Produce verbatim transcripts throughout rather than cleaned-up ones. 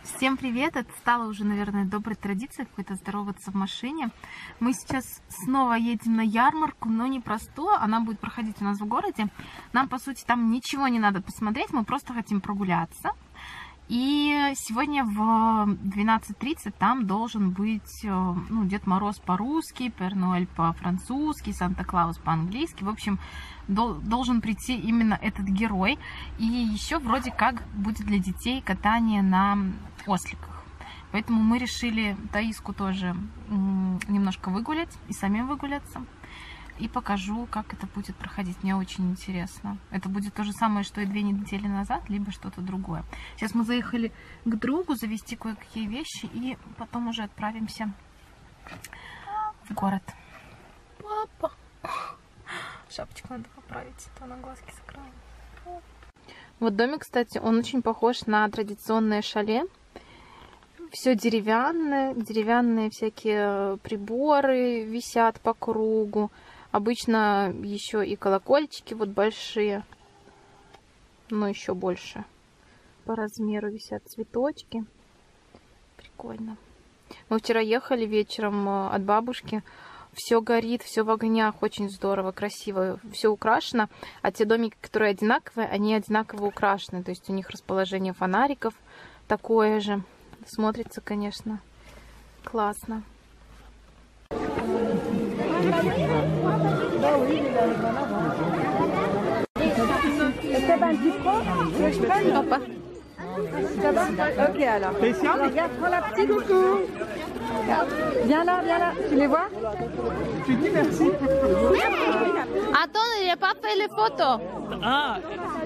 Всем привет! Это стало уже, наверное, доброй традицией какой-то здороваться в машине. Мы сейчас снова едем на ярмарку, но не простую. Она будет проходить у нас в городе. Нам, по сути, там ничего не надо посмотреть. Мы просто хотим прогуляться. И сегодня в двенадцать тридцать там должен быть ну, Дед Мороз по-русски, Пер Ноэль по-французски, Санта-Клаус по-английски. В общем, должен прийти именно этот герой. И еще вроде как будет для детей катание на осликах. Поэтому мы решили Таиску тоже немножко выгулять и самим выгуляться. И покажу, как это будет проходить. Мне очень интересно. Это будет то же самое, что и две недели назад, либо что-то другое. Сейчас мы заехали к другу завести кое-какие вещи, и потом уже отправимся в город. Папа! Шапочку надо поправить, а то она глазки закрыла. Вот домик, кстати, он очень похож на традиционное шале. Все деревянное, деревянные всякие приборы висят по кругу. Обычно еще и колокольчики вот большие, но еще больше. По размеру висят цветочки. Прикольно. Мы вчера ехали вечером от бабушки. Все горит, все в огнях. Очень здорово, красиво. Все украшено. А те домики, которые одинаковые, они одинаково украшены. То есть у них расположение фонариков такое же. Смотрится, конечно, классно. Опа. Ok alors. Regarde, prends la petite. Coucou. Viens là, viens là. Tu les vois? Tu dis merci. Attends, il n'a pas fait les photos. Ah.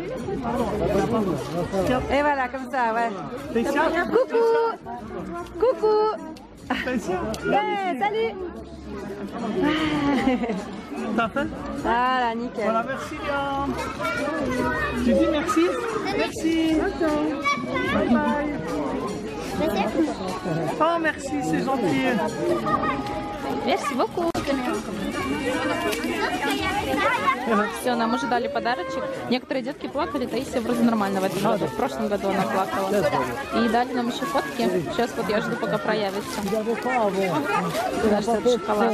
Et voilà, comme ça, ouais. Coucou. Coucou. Ouais, salut. T'as fait? Voilà, nickel. Voilà, merci bien. Tu dis merci? Merci. Bye bye. Oh, merci, c'est gentil. Merci beaucoup. Все, нам уже дали подарочек. Некоторые детки плакали, Таисия вроде нормально в этом году. В прошлом году она плакала. И дали нам еще фотки. Сейчас вот я жду, пока проявится. Даже это шоколад.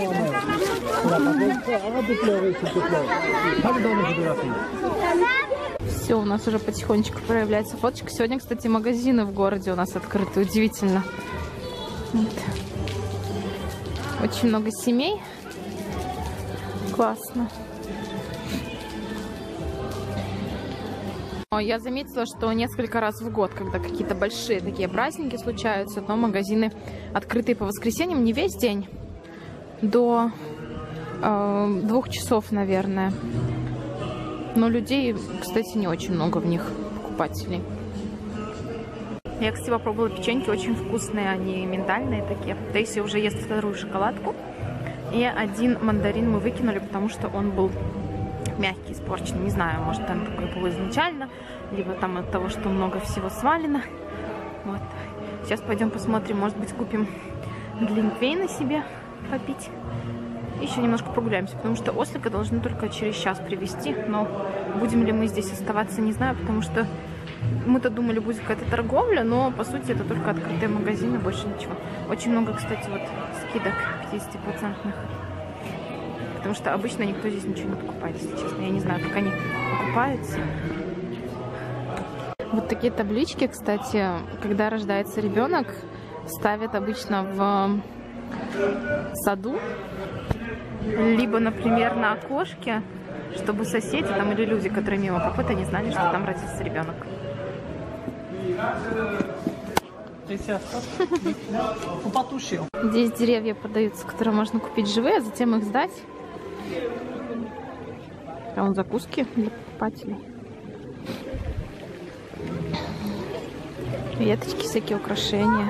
Все, у нас уже потихонечку проявляется фоточка. Сегодня, кстати, магазины в городе у нас открыты. Удивительно. Вот. Очень много семей. Классно. Я заметила, что несколько раз в год, когда какие-то большие такие праздники случаются, то магазины открыты по воскресеньям, не весь день, до э, двух часов, наверное. Но людей, кстати, не очень много в них, покупателей. Я, кстати, попробовала печеньки, очень вкусные, они миндальные такие. Таисия уже ест вторую шоколадку. И один мандарин мы выкинули, потому что он был мягкий, испорченный. Не знаю, может, он такой был изначально, либо там от того, что много всего свалено. Вот. Сейчас пойдем посмотрим, может быть, купим глинтвейна себе попить. Еще немножко прогуляемся, потому что ослика должны только через час привезти. Но будем ли мы здесь оставаться, не знаю, потому что мы-то думали, будет какая-то торговля, но по сути это только открытые магазины, больше ничего. Очень много, кстати, вот скидок пятидесятипроцентных. Потому что обычно никто здесь ничего не покупает, если честно. Я не знаю, как они покупаются. Вот такие таблички, кстати, когда рождается ребенок, ставят обычно в саду. Либо, например, на окошке, чтобы соседи там или люди, которые мимо проходят, они знали, что там родится ребенок. Здесь деревья продаются, которые можно купить живые, а затем их сдать. А вон закуски для покупателей. Веточки, всякие украшения.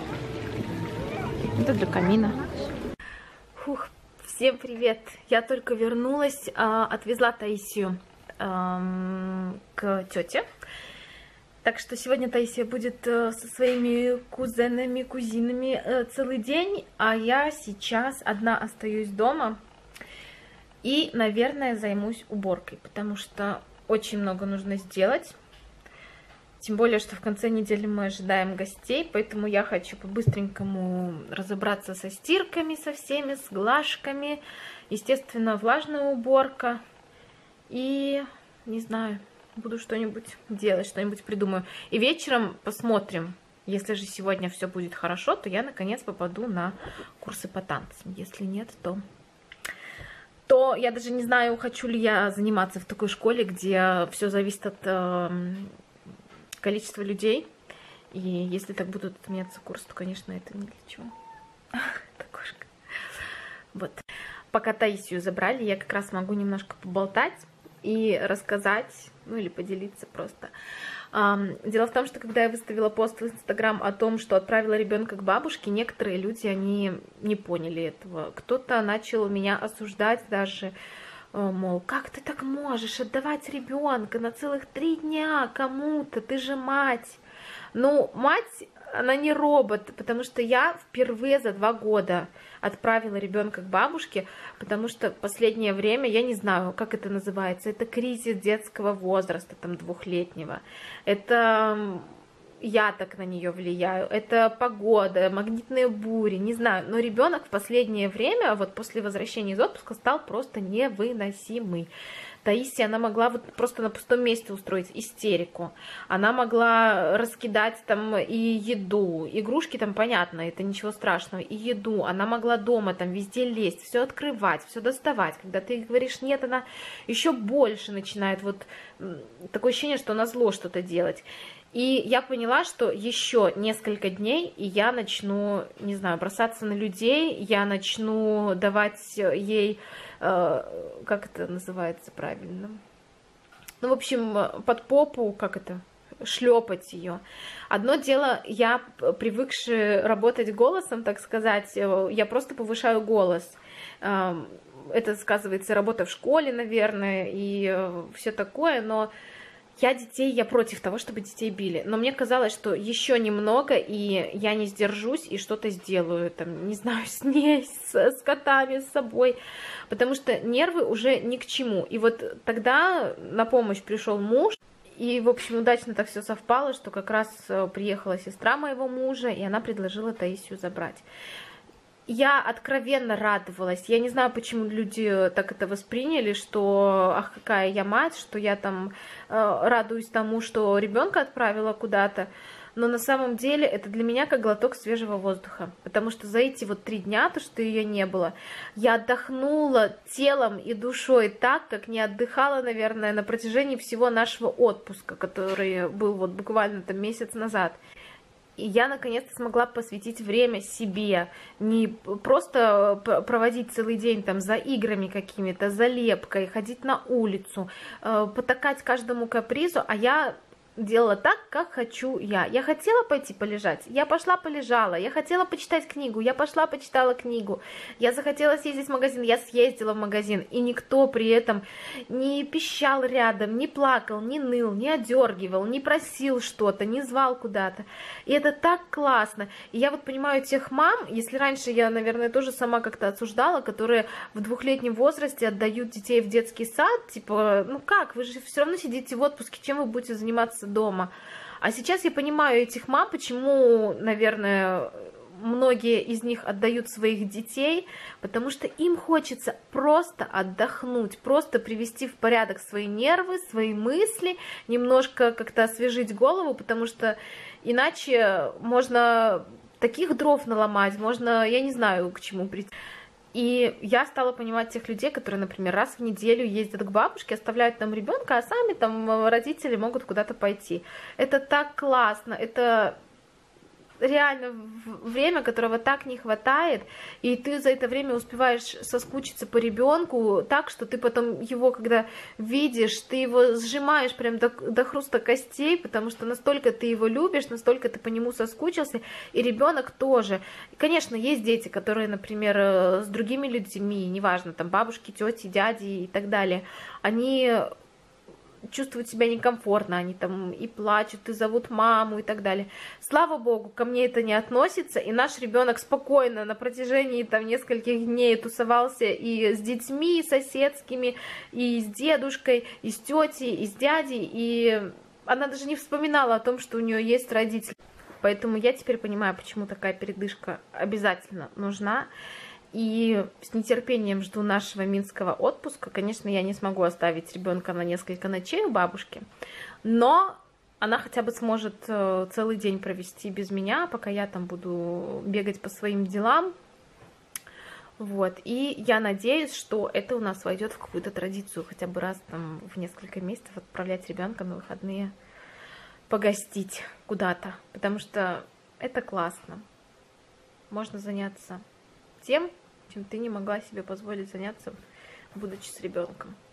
Это для камина. Фух. Всем привет! Я только вернулась, отвезла Таисию к тете. Так что сегодня Таисия будет со своими кузенами, кузинами целый день, а я сейчас одна остаюсь дома и, наверное, займусь уборкой, потому что очень много нужно сделать. Тем более, что в конце недели мы ожидаем гостей, поэтому я хочу по-быстренькому разобраться со стирками, со всеми, с глажками. Естественно, влажная уборка. И, не знаю, буду что-нибудь делать, что-нибудь придумаю. И вечером посмотрим. Если же сегодня все будет хорошо, то я, наконец, попаду на курсы по танцам. Если нет, то... то я даже не знаю, хочу ли я заниматься в такой школе, где все зависит от... Э количество людей, и если так будут отменяться курсы, то, конечно, это ни для чего. Это кошка. Вот. Пока Таисию забрали, я как раз могу немножко поболтать и рассказать, ну или поделиться просто. Дело в том, что когда я выставила пост в Инстаграм о том, что отправила ребенка к бабушке, некоторые люди, они не поняли этого. Кто-то начал меня осуждать даже, мол, как ты так можешь отдавать ребенка на целых три дня кому-то, ты же мать. Ну, мать, она не робот, потому что я впервые за два года отправила ребенка к бабушке, потому что в последнее время, я не знаю, как это называется, это кризис детского возраста, там, двухлетнего, это... я так на нее влияю, это погода, магнитные бури, не знаю, но ребенок в последнее время, вот после возвращения из отпуска, стал просто невыносимый. Таисия, она могла вот просто на пустом месте устроить истерику, она могла раскидать там и еду, игрушки там, понятно, это ничего страшного, и еду, она могла дома там везде лезть, все открывать, все доставать, когда ты говоришь нет, она еще больше начинает вот такое ощущение, что назло что-то делать. И я поняла, что еще несколько дней, и я начну, не знаю, бросаться на людей, я начну давать ей, э, как это называется правильно, ну, в общем, под попу, как это, шлепать ее. Одно дело, я, привыкшая работать голосом, так сказать, я просто повышаю голос. Это сказывается работа в школе, наверное, и все такое, но... Я детей, я против того, чтобы детей били, но мне казалось, что еще немного, и я не сдержусь, и что-то сделаю, там, не знаю, с ней, с, с котами, с собой, потому что нервы уже ни к чему. И вот тогда на помощь пришел муж, и, в общем, удачно так все совпало, что как раз приехала сестра моего мужа, и она предложила Таисию забрать. Я откровенно радовалась. Я не знаю, почему люди так это восприняли, что ах, какая я мать, что я там э, радуюсь тому, что ребенка отправила куда-то. Но на самом деле это для меня как глоток свежего воздуха. Потому что за эти вот три дня, то, что ее не было, я отдохнула телом и душой так, как не отдыхала, наверное, на протяжении всего нашего отпуска, который был вот буквально там месяц назад. И я наконец-то смогла посвятить время себе, не просто проводить целый день там за играми какими-то, за лепкой, ходить на улицу, потакать каждому капризу, а я делала так, как хочу я. Я хотела пойти полежать, я пошла полежала, я хотела почитать книгу, я пошла почитала книгу, я захотела съездить в магазин, я съездила в магазин, и никто при этом не пищал рядом, не плакал, не ныл, не одергивал, не просил что-то, не звал куда-то. И это так классно. И я вот понимаю тех мам, если раньше я, наверное, тоже сама как-то осуждала, которые в двухлетнем возрасте отдают детей в детский сад, типа, ну как, вы же все равно сидите в отпуске, чем вы будете заниматься дома. А сейчас я понимаю этих мам, почему, наверное, многие из них отдают своих детей, потому что им хочется просто отдохнуть, просто привести в порядок свои нервы, свои мысли, немножко как-то освежить голову, потому что иначе можно таких дров наломать, можно, я не знаю, к чему прийти. И я стала понимать тех людей, которые, например, раз в неделю ездят к бабушке, оставляют там ребенка, а сами там родители могут куда-то пойти. Это так классно, это реально время, которого так не хватает, и ты за это время успеваешь соскучиться по ребенку так, что ты потом его, когда видишь, ты его сжимаешь прям до, до хруста костей, потому что настолько ты его любишь, настолько ты по нему соскучился, и ребенок тоже. Конечно, есть дети, которые, например, с другими людьми, неважно, там бабушки, тети, дяди и так далее, они чувствуют себя некомфортно, они там и плачут, и зовут маму и так далее. Слава богу, ко мне это не относится, и наш ребенок спокойно на протяжении там нескольких дней тусовался и с детьми соседскими, и с дедушкой, и с тетей, и с дядей, и она даже не вспоминала о том, что у нее есть родители. Поэтому я теперь понимаю, почему такая передышка обязательно нужна. И с нетерпением жду нашего минского отпуска. Конечно, я не смогу оставить ребенка на несколько ночей у бабушки, но она хотя бы сможет целый день провести без меня, пока я там буду бегать по своим делам. Вот. И я надеюсь, что это у нас войдет в какую-то традицию, хотя бы раз там в несколько месяцев отправлять ребенка на выходные погостить куда-то, потому что это классно. Можно заняться тем, чем ты не могла себе позволить заняться, будучи с ребенком.